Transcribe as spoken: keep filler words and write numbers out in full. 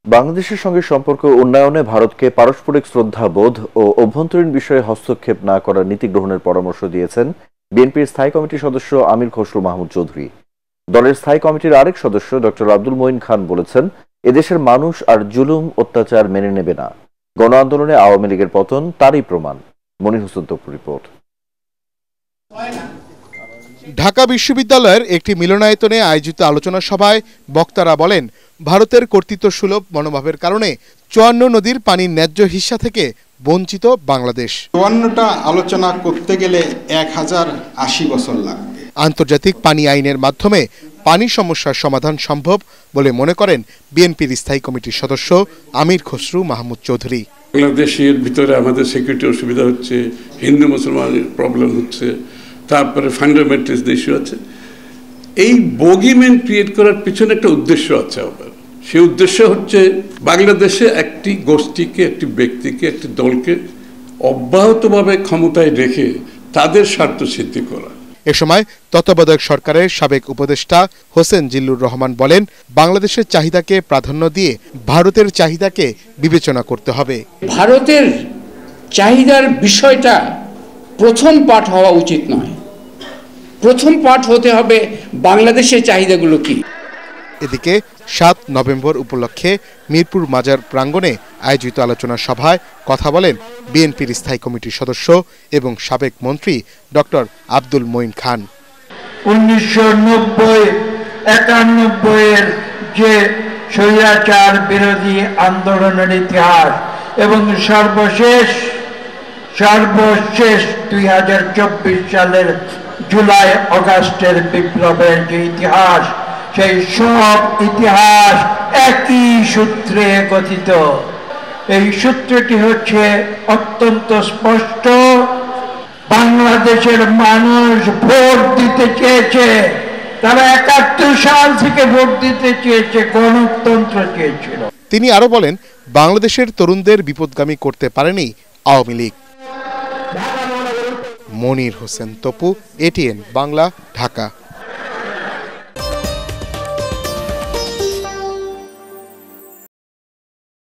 বাংলাদেশের সঙ্গে সম্পর্ক উন্নয়নে ভারতকে পারস্পরিক শ্রদ্ধাবোধ ও অভ্যন্তরীণ বিষয়ে হস্তক্ষেপ না করার নীতি গ্রহণের পরামর্শ দিয়েছেন বিএনপির স্থায়ী কমিটির সদস্য আমির খসরু মাহমুদ চৌধুরী। দলের স্থায়ী কমিটির আরেক সদস্য ডক্টর আব্দুল মঈন খান বলেছেন, এদেশের মানুষ আর জুলুম অত্যাচার মেনে নেবে না। গণ আন্দোলনে আওয়ামী লীগের পতন তারই প্রমাণ। মনির হোসেন তপুর রিপোর্ট। ঢাকা বিশ্ববিদ্যালয়ের একটি মিলনায়তনে আয়োজিত আলোচনা সভায় বক্তারা বলেন, ভারতের কর্তৃত্বসুলভ মনোভাবের কারণে চুয়ান্ন নদীর পানির ন্যায্য হিস্সা থেকে বঞ্চিত বাংলাদেশ। চুয়ান্নটা আলোচনা করতে গেলে এক হাজার আশি বছর লাগবে। আন্তর্জাতিক পানি আইনের মাধ্যমে পানি সমস্যার সমাধান সম্ভব বলে মনে করেন বিএনপির স্থায়ী কমিটির সদস্য আমির খসরু মাহমুদ চৌধুরী। বাংলাদেশের ভিতরে আমাদের সিকিউরিটি অসুবিধা হচ্ছে, হিন্দু মুসলমানের প্রবলেম হচ্ছে, তারপরে ফান্ডামেন্টালিস্ট ইস্যু আছে। এই বগিম্যান ক্রিয়েট করার পিছনে একটা উদ্দেশ্য আছে আবার। সেই উদ্দেশ্য হচ্ছে বাংলাদেশে একটি গোষ্ঠীকে, একটি ব্যক্তিকে, একটি দলকে অব্যাহতভাবে ক্ষমতায় রেখে তাদের স্বার্থ সিদ্ধি করা। এ সময় তত্ত্বাবধায়ক সরকারের সাবেক উপদেষ্টা হোসেন জিল্লুর রহমান বলেন, বাংলাদেশের চাহিদাকে প্রাধান্য দিয়ে ভারতের চাহিদাকে বিবেচনা করতে হবে। ভারতের চাহিদার বিষয়টা প্রথম পাঠ হওয়া উচিত নয়। প্রথম পাঠ হতে হবে বাংলাদেশের চাহিদাগুলো কি। এদিকে সাত নভেম্বর উপলক্ষে মিরপুর মাজার প্রাঙ্গণে আয়োজিত আলোচনা সভায় কথা বলেন বিএনপির স্থায়ী কমিটির সদস্য এবং সাবেক মন্ত্রী ডক্টর আব্দুল মঈন খান। উনিশশো নব্বই একানব্বই এর যে স্বৈরাচার বিরোধী আন্দোলনের ইতিহাস এবং সর্বশেষ সর্বশেষ দুই হাজার চব্বিশ সালের জুলাই অগাস্টের বিপ্লবের যে ইতিহাস, সেই সব ইতিহাস একই সূত্রে গঠিত। এই সূত্রটি হচ্ছে অত্যন্ত স্পষ্ট। বাংলাদেশের মানুষ ভোট দিতে চেয়েছে, তারা একাত্তর সাল থেকে ভোট দিতে চেয়েছে, গণতন্ত্র চেয়েছিল। তিনি আরো বলেন, বাংলাদেশের তরুণদের বিপদগামী করতে পারেনি আওয়ামী লীগ। মনির হোসেন তপু, এটিএন বাংলা, ঢাকা।